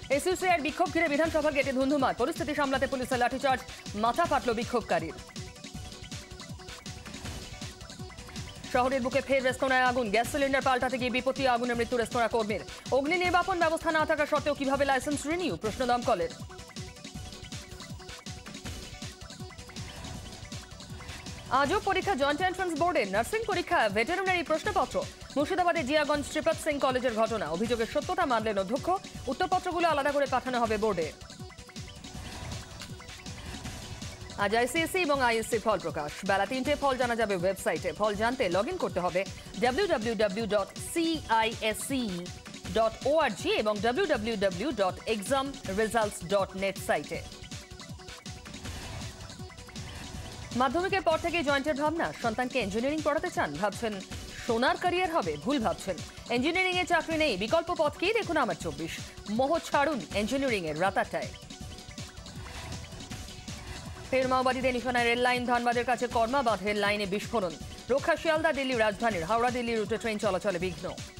এসইউসিআইয়ের বিক্ষোভ ঘিরে বিধানসভা গেটে ধুন্ধুমার। পরিস্থিতি সামলাতে পুলিশের লাঠিচার্জ, মাথা ফাটল বিক্ষোভকারীর। শহরের বুকে ফের রেস্তোরাঁয় আগুন। গ্যাস সিলিন্ডার পাল্টাতে গিয়ে বিপত্তি, আগুনে মৃত্যু রেস্তোরাঁ কর্মীর। অগ্নি নির্বাপন ব্যবস্থা না থাকা সত্ত্বেও কিভাবে লাইসেন্স রিনিউ, প্রশ্ন দমকলের। আজও পরীক্ষা জয়েন্ট এন্ট্রান্স বোর্ডের। নার্সিং পরীক্ষা ভেটেরিনারি প্রশ্নপত্র। মুর্শিদাবাদে জিয়াগঞ্জ শ্রীপদ সিং কলেজের ঘটনা। অভিযোগের সত্যতা মানলেন অধ্যক্ষ। উত্তরপত্রগুলো আলাদা করে পাঠানো হবে বোর্ডে। আজ আইসিএসসি এবং আইএসসি ফল প্রকাশ। বেলা 3টে ফল জানা যাবে ওয়েবসাইটে। ফল জানতে লগ ইন করতে হবে www.cisc.org এবং www.examresults.net সাইটে। মাধ্যমিকের পর থেকে জয়েন্টের ভাবনা। সন্তানকে ইঞ্জিনিয়ারিং পড়াতে চান, ভাবছেন সোনার ক্যারিয়ার হবে, ভুল ভাবছেন। ইঞ্জিনিয়ারিং এ চাকরি নেই, বিকল্প পথ কি, দেখুন আমার 24। মোহ ছাড়ুন ইঞ্জিনিয়ারিং এর রাতাটায়। ফের মাওবাদীদের নিশানায় রেল লাইন। ধানবাদের কাছে কর্মা বাঁধের লাইনে বিস্ফোরণ। রক্ষা শিয়ালদা দিল্লি রাজধানীর। হাওড়া দিল্লি রুটে ট্রেন চলাচলে বিঘ্ন।